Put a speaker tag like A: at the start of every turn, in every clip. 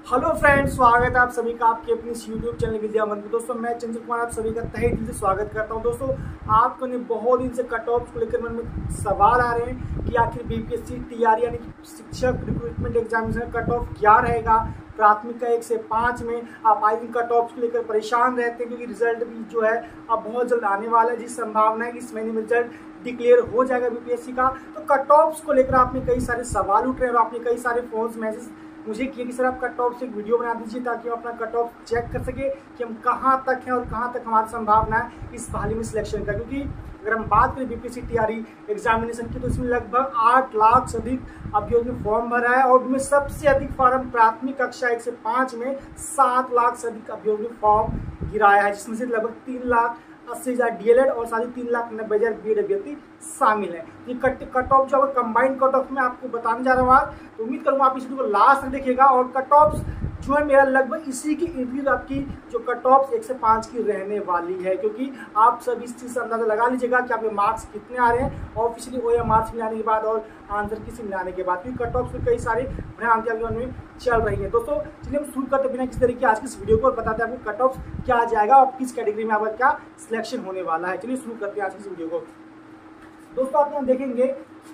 A: Hello friends, स्वागत है आप सभी का आपके अपने यूट्यूब चैनल विद्या मंदिर। दोस्तों मैं चंचल कुमार आप सभी का तहे दिल से स्वागत करता हूं। दोस्तों आपको ने बहुत दिन से कट ऑफ को लेकर मन में सवाल आ रहे हैं कि आखिर बीपीएससी टीआरई यानी शिक्षक रिक्रूटमेंट एग्जामिनेशन कट ऑफ क्या रहेगा। प्राथमिक का 1 से 5 में आप आई दिन कट ऑफ को लेकर परेशान रहते हैं क्योंकि रिजल्ट भी जो है अब बहुत जल्द आने वाला है। जिस संभावना है कि इस महीने में रिजल्ट डिक्लेयर हो जाएगा बीपीएससी का, तो कट ऑफ को लेकर आपने कई सारे सवाल उठ रहे हैं और आपने कई सारे फोन मैसेज मुझे किया कि सर आप कट ऑफ से एक वीडियो बना दीजिए ताकि हम अपना कट ऑफ चेक कर सके कि हम कहाँ तक हैं और कहाँ तक हमारी संभावना है इस हाल में सिलेक्शन का। क्योंकि अगर हम बात करें बीपीएससी टीआरई एग्जामिनेशन की तो इसमें लगभग 8 लाख से अधिक अभ्यर्थियों ने फॉर्म भरा है और उनमें सबसे अधिक फॉर्म प्राथमिक कक्षा 1 से 5 में 7 लाख से अधिक अभ्यर्थियों ने फॉर्म गिराया है, जिसमें से लगभग 3,80,000 डीएलएड और 3,90,000 बीएड अभ्यर्थी शामिल है। ये कट ऑफ जो कंबाइंड कट ऑफ में आपको बताने जा रहा हूँ आज, तो उम्मीद करूँगा आप इस वीडियो को लास्ट तक देखिएगा। और कट ऑफ जो है मेरा लगभग इसी की इर्द आपकी जो कट ऑफ 1 से 5 की रहने वाली है, क्योंकि आप सब इस चीज़ से अंदाजा लगा लीजिएगा कि आपके मार्क्स कितने आ रहे हैं ऑफिशियली OMR मिलाने के बाद और आंसर की से मिलाने के बाद, क्योंकि कट ऑफ में कई सारी भ्रांतियां में चल रही है। दोस्तों चलिए हम शुरू करते बिना किस तरीके आज की इस वीडियो को बताते हैं आपको कट ऑफ क्या आ जाएगा और किस कैटेगरी में आपका क्या सिलेक्शन होने वाला है। चलिए शुरू करते हैं आज की इस वीडियो को। दोस्तों आप यहाँ देखेंगे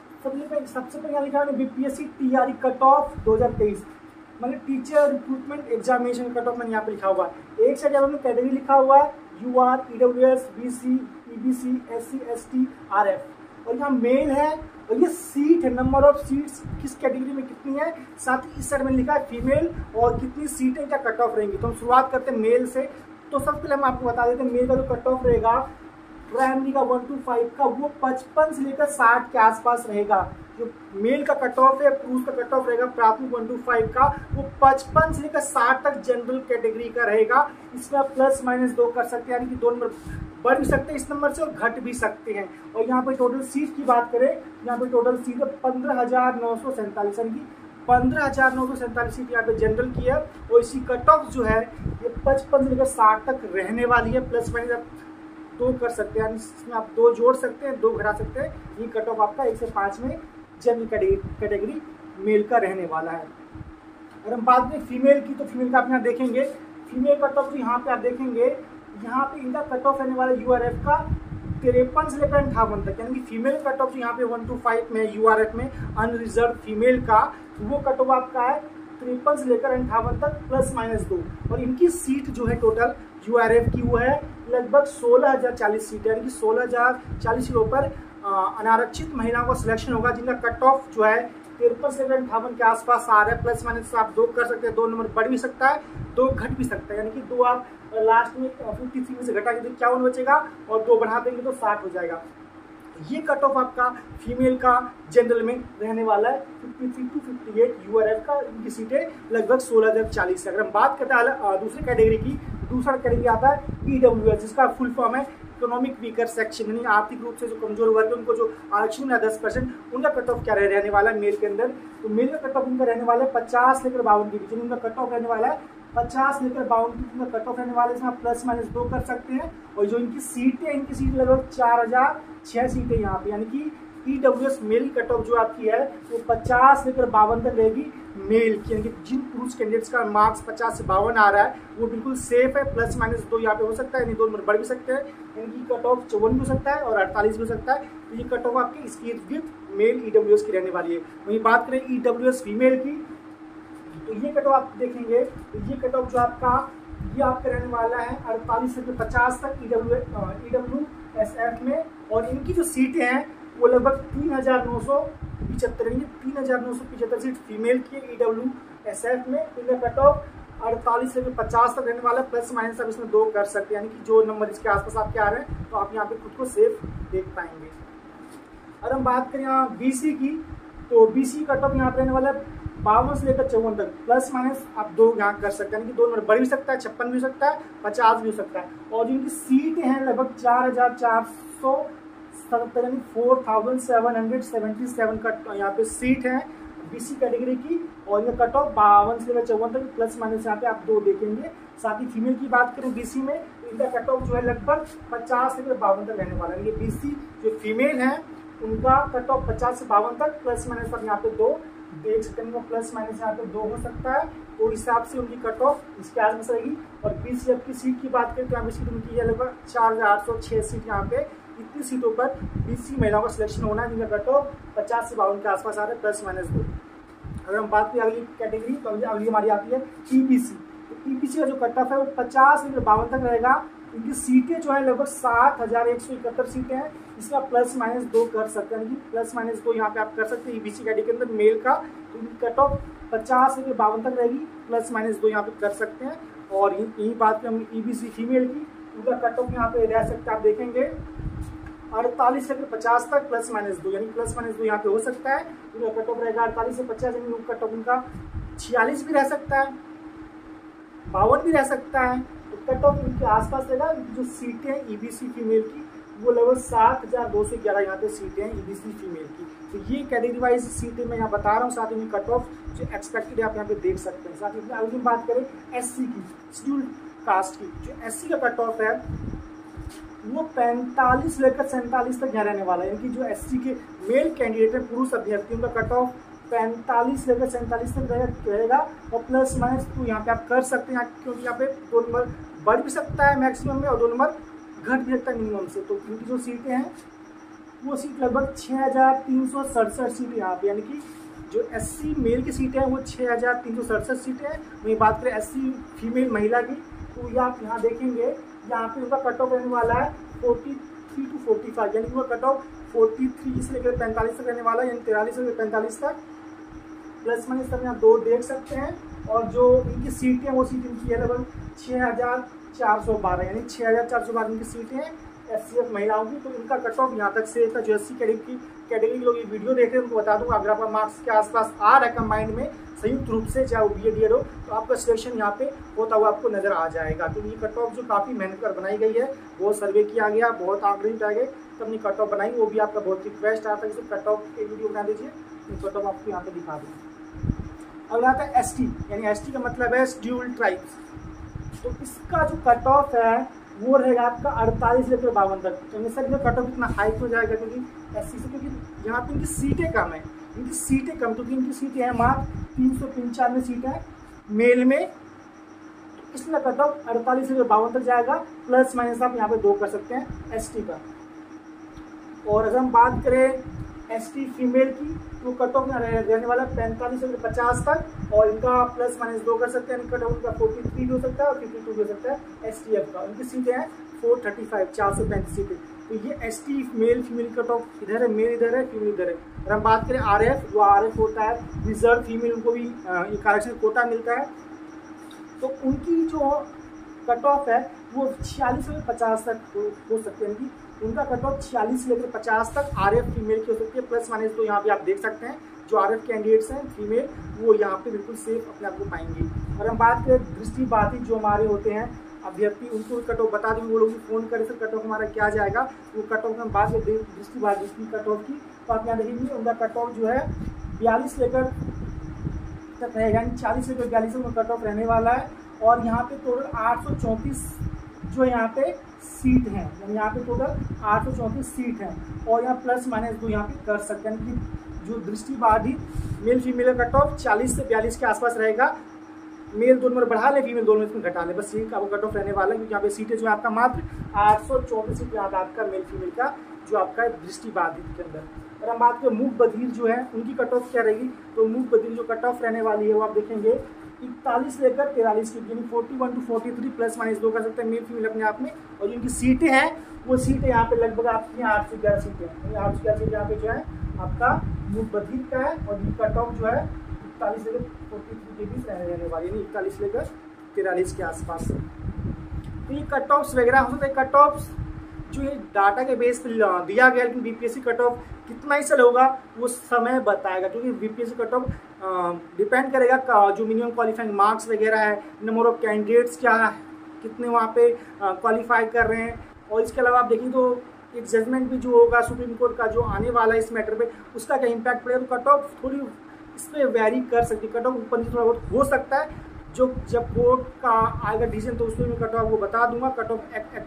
A: सबसे पहले लिखा है बीपीएससी टीआरई कट ऑफ 2023, मतलब teacher recruitment examination cut off मैंने यहाँ पे लिखा हुआ है। एक साइड आपने कैटेगरी लिखा हुआ है UR, EWS, BC, EBC, SC, ST, RF, और यहाँ मेल है और ये सीट है, नंबर ऑफ सीट्स किस कैटेगरी में कितनी है, साथ ही इस साइड में लिखा है फीमेल और कितनी सीटें क्या कट ऑफ रहेंगी। तो हम शुरुआत करते हैं मेल से। तो सबसे पहले हम आपको बता देते हैं मेल का जो कट ऑफ रहेगा प्राइमरी का 1 to 5 का वो 55 से लेकर 60 के आसपास रहेगा। जो मेल का कट ऑफ है, पुरुष का कट ऑफ रहेगा प्राथमिक 1 to 5 का वो 55 से लेकर 60 तक जनरल कैटेगरी का रहेगा। इसमें आप +- 2 कर सकते हैं, यानी कि 2 नंबर बढ़ भी सकते हैं इस नंबर से और घट भी सकते हैं। और यहाँ पे टोटल सीट की बात करें, यहाँ पे टोटल सीट है 15,947, यानी कि 15,947 सीट यहाँ पे जनरल की है। और इसी कट ऑफ जो है ये 55 से लेकर 60 तक रहने वाली है। +- 2 कर सकते हैं, इसमें आप 2 जोड़ सकते हैं, 2 घटा सकते हैं। ये कट ऑफ आपका 1 से 5 में जनरल कैटेगरी मेल का रहने वाला है। अगर हम बात करें फीमेल की, तो फीमेल का आप यहाँ देखेंगे फीमेल कट ऑफ, तो यहाँ पे आप देखेंगे यहाँ पे इनका कट ऑफ रहने वाला URF का 53 से लेकर 58 तक, यानी कि फीमेल कट ऑफ यहाँ पे 1 to 5 में URF में अनरिजर्व फीमेल का वो कट ऑफ आपका है 53 से लेकर 58 तक +- 2। और इनकी सीट जो है टोटल URF की वो है लगभग 16,040 सीट, यानी कि 16,040 सीटों पर अनारक्षित महिलाओं का सिलेक्शन होगा, जिनका कट ऑफ जो है 53 से 58 के आसपास आ रहा है। +- आप 2 कर सकते हैं, 2 नंबर बढ़ भी सकता है, 2 घट भी सकता है, यानी कि 2 आप लास्ट में 53 में से घटा के 51 बचेगा और 2 बढ़ा देंगे तो 60 हो जाएगा। ये कट ऑफ आपका फीमेल का जनरल में रहने वाला है 53 to 58 URF का। इनकी सीटें लगभग 16,040 है। अगर हम बात करते हैं दूसरी कैटेगरी की, दूसरा कैटेगरी आता है EWS, जिसका फुल फॉर्म है इकोनॉमिक वीकर सेक्शन, यानी आर्थिक रूप से जो कमजोर वर्ग है उनको जो आरक्षण मिला 10%, उनका कट ऑफ क्या रहने वाला है मेल के अंदर। तो मेल का कट ऑफ उनका रहने वाला है 50 से लेकर 52 के बीच, उनका कट ऑफ रहने वाला है 50 लेकर 52 कट ऑफ रहने वाले, इसमें आप +- 2 कर सकते हैं। और जो इनकी सीटें, इनकी सीट लगभग 4,006 सीटें यहाँ पे, यानी कि EWS मेल कट ऑफ जो आपकी है वो 50 लेकर 52 तक रहेगी मेल की, यानी कि जिन पुरुष कैंडिडेट्स का मार्क्स 50 से 52 आ रहा है वो बिल्कुल सेफ है। +- 2 यहाँ पे हो सकता है, यानी 2 नंबर बढ़ भी सकते हैं। इनकी कट ऑफ 54 भी हो सकता है और 48 भी हो सकता है। तो ये कट ऑफ आपकी इसकी इर्द मेल EWS की रहने वाली है। वहीं बात करें EWS फीमेल की, तो ये कट ऑफ आप देखेंगे, तो ये कट ऑफ जो आपका ये आपका रहने वाला है 48 से 50 तक EWSF में। और इनकी जो सीटें हैं वो लगभग 3,975, यानी 3,975 सीट फीमेल की EWSF में। इनका कट ऑफ 48 से 50 तक रहने वाला है। +- आप इसमें 2 कर सकते हैं, यानी कि जो नंबर इसके आसपास आपके आ रहे हैं तो आप यहाँ पे खुद को सेफ देख पाएंगे। अगर हम बात करें यहाँ BC की, तो BC कट ऑफ यहाँ पे रहने वाला है 52 से लेकर 54 तक। +- आप 2 यहाँ कर सकते हैं, यानी कि 2 नंबर बढ़ भी सकता है, 56 भी हो सकता है, 50 भी हो सकता है। और जिनकी सीटें हैं लगभग 4,470, यानी 4,777 का यहाँ पे सीट है BC कैटेगरी की। और ये कट ऑफ 52 से लेकर 54 तक, +- यहाँ पे आप 2 देखेंगे। साथ ही फीमेल की बात करें BC में, इनका कट ऑफ जो है लगभग 50 से लेकर 52 तक रहने वाला है। ये BC जो फीमेल है उनका कट ऑफ 50 से 52 तक, +- आप यहाँ पे 2 देख सकते हैं प्लस माइनस यहाँ पे 2 हो सकता है, तो हिसाब से उनकी कट ऑफ इसके आसपास रहेगी। और बीसीएफ की सीट की बात करें तो यहाँ पे सीट उनकी है लगभग 4806 सीट। यहाँ पे इतनी सीटों पर बीसी महिलाओं का सिलेक्शन होना है जिनका कट ऑफ 50 से 52 के आसपास आ रहा है प्लस माइनस 2। अगर हम बात करें अगली कैटेगरी तो अगली हमारी आती है ईबीसी। तो ईबीसी का जो कट ऑफ है वो 50 से 52 तक रहेगा। इनकी सीटें जो है लगभग 7171 सीटें हैं। इसका प्लस माइनस 2 कर सकते हैं, यानी प्लस माइनस 2 यहाँ पे आप कर सकते हैं ईबीसी कैटेगरी के अंदर मेल का। तो इनकी कट ऑफ 50 से 52 तक रहेगी, प्लस माइनस 2 यहाँ पे कर सकते हैं। और यही बात करें हम ईबीसी फीमेल की, उनका कट ऑफ यहाँ पे रह सकता है, आप देखेंगे 48 से 50 तक प्लस माइनस 2, यानी प्लस माइनस 2 यहाँ पे हो सकता है। उनका कट ऑफ रहेगा 48 से 50, यानी कट ऑफ उनका 46 भी रह सकता है, 52 भी रह सकता है। तो कट ऑफ इनके आसपास रहेगा। जो सीटें हैं ईबीसी फीमेल की वो लगभग 7211 यहाँ पे सीटें हैं ईबीसी फीमेल की। तो ये कैटेगरी वाइज सीटें मैं यहाँ बता रहा हूँ, साथ ही कट ऑफ जो एक्सपेक्टेड है आप यहाँ पे देख सकते हैं। साथ ही अगर बात करें एससी की, शेड्यूल्ड कास्ट की, जो एससी का कट ऑफ है वो 45 लेकर 47 तक यहाँ रहने वाला है। यानी कि जो एससी के मेल कैंडिडेट है, पुरुष अभ्यर्थी, उनका कट ऑफ 45 लेकर 47 तक रहेगा। और प्लस माइनस 2 यहाँ पे आप कर सकते हैं, क्योंकि यहाँ पे 2 नंबर बढ़ भी सकता है मैक्सिमम में और 2 नंबर घट भी सकता है मिनिमम से। तो इनकी जो सीटें हैं वो सीट लगभग 6367 सीट यहाँ पे, यानी कि जो एससी मेल की सीटें हैं वो 6367 सीटें हैं। वहीं बात करें एससी फीमेल महिला की, तो ये आप यहाँ देखेंगे यहाँ पे उनका कट ऑफ रहने वाला है 43 to 45, यानी कि वो कट ऑफ 43 से लेकर 45 तक रहने वाला है, यानी 43 से लेकर 45 तक। प्लस माइनस तक यहाँ 2 देख सकते हैं। और जो इनकी सीटें वो सीट इनकी है लगभग 6412, यानी 6412 इनकी सीटें हैं एससीएफ महिलाओं की। तो इनका कट ऑफ यहाँ तक से था। जो एससी कैटेगरी के लोग ये वीडियो देख रहे हैं उनको बता दूंगा, अगर आपका मार्क्स के आसपास आ रहा है कंबाइंड में संयुक्त रूप से, चाहे वो बीएड हो, तो आपका सिलेक्शन यहाँ पे होता हुआ आपको नजर आ जाएगा। क्योंकि ये कट ऑफ जो काफ़ी मेहनत कर बनाई गई है, बहुत सर्वे किया गया, बहुत आंकड़े उठाए गए, तो अपनी कट ऑफ बनाई, वो भी आपका बहुत रिक्वेस्ट आता है कि कट ऑफ एक वीडियो बना दीजिए, कट ऑफ आपको यहाँ पे दिखा दें। अब आता है एसटी, यानी एसटी का मतलब है शेड्यूल्ड ट्राइब्स। तो इसका जो कट ऑफ है वो रहेगा आपका 48 लेकर 52 तक। तो सर ये कट ऑफ इतना हाई हो जाएगा क्योंकि एससी से, क्योंकि यहाँ पे इनकी सीटें कम है, इनकी सीटें कम, क्योंकि इनकी सीटें हैं मात्र 395 सीटें हैं मेल में। तो इसमें कट ऑफ 48 लेकर 52 तक जाएगा, प्लस माइनस आप यहाँ पे 2 कर सकते हैं एसटी का। और अगर हम बात करें एसटी फीमेल की, तो कट ऑफ रहने वाला 45 से 50 तक, और इनका प्लस माइनस 2 कर सकते हैं। कट ऑफ उनका 43 भी हो सकता है और 52 भी हो सकता है एसटीएफ का। उनकी सीटें हैं 435, 435 सीटें। तो ये ST male female cut off इधर है, मेल इधर है, फीमेल इधर है। अगर हम बात करें आरएफ, जो आरएफ होता है रिजर्व फीमेल, उनको भी एक आरक्षण कोटा मिलता है। तो उनकी जो कट ऑफ है वो 46 से 50 तक हो सकते हैं। इनकी उनका कट ऑफ 46 से लेकर 50 तक आरएफ फीमेल की हो सकती है, प्लस माइनस 2 यहाँ पे आप देख सकते हैं। जो आरएफ कैंडिडेट्स हैं फीमेल, वो यहाँ पे बिल्कुल सेफ अपने आप को पाएंगे। और हम बात करें दृष्टिबाधित जो हमारे होते हैं अभ्यर्थी, उनको कट ऑफ बता देंगे, वो लोग फ़ोन करें सर कट ऑफ हमारा क्या जाएगा। वो कट ऑफ हम बात करें दृष्टिबाधित की कट ऑफ की, तो आप यहाँ देखेंगे उनका कट ऑफ जो है 42 लेकर तक रहेगा, यानी 40 लेकर 42 उनका कट ऑफ रहने वाला है। और यहाँ पे टोटल 834 जो यहाँ पे सीट हैं, यानी यहाँ पे टोटल 834 सीट हैं। और यहाँ प्लस माइनस 2 यहाँ पे कर सकते हैं कि जो दृष्टिबाधित मेल फीमेल का कट ऑफ 40 से 42 के आसपास रहेगा। मेल 2 नंबर बढ़ा ले, फीमेल 2 नंबर इसमें घटा ले, बस ये का वो कट ऑफ रहने वाला है। क्योंकि यहाँ पे सीटें जो है आपका मात्र 834 सीट यहाँ पे आपका मेल फीमेल का जो आपका दृष्टिबाधित के अंदर। और हम बात करें मूक बधिर जो है उनकी कट ऑफ क्या रहेगी, तो मूक बधिर जो कट ऑफ रहने वाली है वो आप देखेंगे 41 लेकर 43 की, यानी 41 to 43 प्लस माइनस 2 कर सकते हैं मेल फीमेल अपने आप में। और जिनकी सीटें हैं वो सीटें यहाँ पे लगभग आपकी 8 से 11 सीटें हैं, 8 से 11 सीटें यहाँ पे जो है आपका मूक बधिर का है। और ये कट ऑफ जो है 41 लेकर 43 के बीच रहने वाली, यानी 41 लेकर 43 के आसपास। तो ये कट ऑफ्स वगैरह हो सकता है। कट ऑफ्स जो ये डाटा के बेस पर दिया गया, लेकिन बीपीएससी कट ऑफ कितना ही सल होगा वो समय बताएगा। क्योंकि बीपीएससी कट ऑफ डिपेंड करेगा जो मिनिमम क्वालिफाइंग मार्क्स वगैरह है, नंबर ऑफ कैंडिडेट्स क्या है, कितने वहाँ पे क्वालिफाई कर रहे हैं। और इसके अलावा आप देखिए तो एक जजमेंट भी जो होगा सुप्रीम कोर्ट का जो आने वाला है इस मैटर पे, उसका क्या इम्पैक्ट पड़ेगा। तो कट ऑफ थोड़ी इस पर वेरी कर सकती है, कट ऑफ ऊपर नीचे थोड़ा बहुत हो सकता है। जो जब कोर्ट का आएगा डिसीजन तो उसमें मैं कट ऑफ को बता दूंगा। कट ऑफ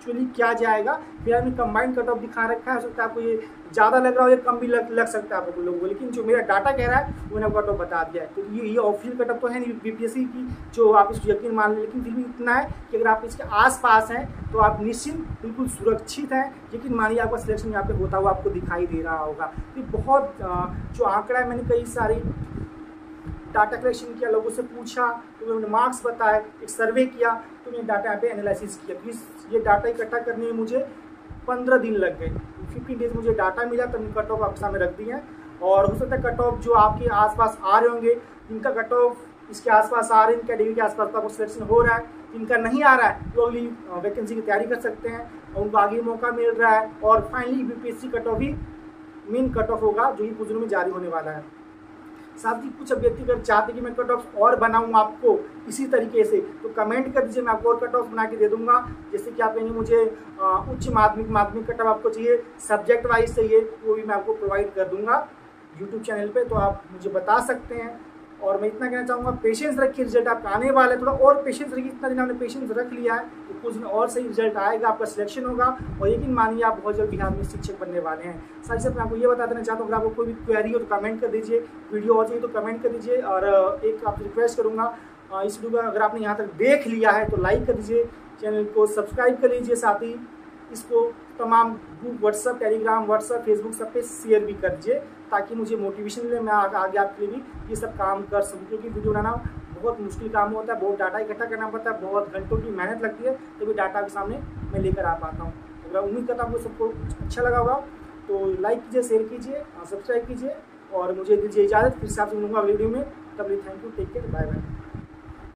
A: एक्चुअली क्या जाएगा। फिर आपने कंबाइंड कट ऑफ दिखा रखा है, हो सकता है आपको ये ज़्यादा लग रहा हो या कम भी लग सकता है आपको लोगों को, लेकिन जो मेरा डाटा कह रहा है वो मैंने कट ऑफ बता दिया है। तो ये ऑफिशियल कट ऑफ तो है नहीं बीपीएससी की जो आप इसको यकीन मान लें, लेकिन फिर भी इतना है कि अगर आप इसके आसपास हैं तो आप निश्चिंत बिल्कुल सुरक्षित हैं। यकीन मानिए आपका सिलेक्शन यहाँ पे होता हुआ आपको दिखाई दे रहा होगा। तो बहुत जो आंकड़ा है, मैंने कई सारी डाटा कलेक्शन किया, लोगों से पूछा तो मैंने मार्क्स बताए, एक सर्वे किया, तो मैंने डाटा यहाँ पे एनालिसिस किया। तो ये डाटा इकट्ठा करने में मुझे 15 दिन लग गए। 15 डेज मुझे डाटा मिला, तब मैंने कट ऑफ आपके सामने रख दी है। और हो सकता है कट ऑफ जो आपके आसपास आ रहे होंगे, इनका कट ऑफ इसके आसपास आ रहे हैं, कैटेगरी के आसपास आपको सिलेक्शन हो रहा है, इनका नहीं आ रहा है तो अगली वैकेंसी की तैयारी कर सकते हैं और उनको आगे मौका मिल रहा है। और फाइनली बीपीएससी कट ऑफ ही मेन कट ऑफ होगा जो ही कुछ दिनों में जारी होने वाला है। साथ ही कुछ अभ्यर्थी अगर चाहते कि मैं कट ऑफ और बनाऊँ आपको इसी तरीके से, तो कमेंट कर दीजिए, मैं आपको और कट ऑफ बना के दे दूंगा। जैसे कि आप कहेंगे मुझे उच्च माध्यमिक कट ऑफ आपको चाहिए, सब्जेक्ट वाइज चाहिए, वो भी मैं आपको प्रोवाइड कर दूंगा यूट्यूब चैनल पे, तो आप मुझे बता सकते हैं। और मैं इतना कहना चाहूँगा, पेशेंस रखिए, रिजल्ट आपका आने वाला है, थोड़ा और पेशेंस रखिए। इतना दिन आपने पेशेंस रख लिया है तो कुछ दिन और सही रिजल्ट आएगा, आपका सिलेक्शन होगा और यकीन मानिए आप बहुत जल्द बिहार में शिक्षक बनने वाले हैं। साथ ही साथ मैं आपको ये बता देना चाहता हूँ, अगर आपको कोई भी क्वेरी हो तो कमेंट कर दीजिए, वीडियो और चाहिए तो कमेंट कर दीजिए। और एक आपसे रिक्वेस्ट करूँगा, इस वीडियो को अगर आपने यहाँ तक देख लिया है तो लाइक कर दीजिए, चैनल को सब्सक्राइब कर लीजिए, साथ ही इसको तमाम group WhatsApp, Telegram, WhatsApp, Facebook सब पे शेयर भी कर दीजिए ताकि मुझे मोटिवेशन मिले, मैं आगे आपके लिए भी ये सब काम कर सकूँ। क्योंकि वीडियो बनाना बहुत मुश्किल काम होता है, बहुत डाटा इकट्ठा करना पड़ता है, बहुत घंटों की मेहनत लगती है, तभी डाटा के सामने मैं लेकर आ पाता हूँ। तो उम्मीद करता हूँ आपको सबको अच्छा लगा होगा, तो लाइक कीजिए, शेयर कीजिए, सब्सक्राइब कीजिए और मुझे दीजिए इजाज़त। फिर से आपसे मिलूंगा अगली वीडियो में। तब thank you, take care, bye bye.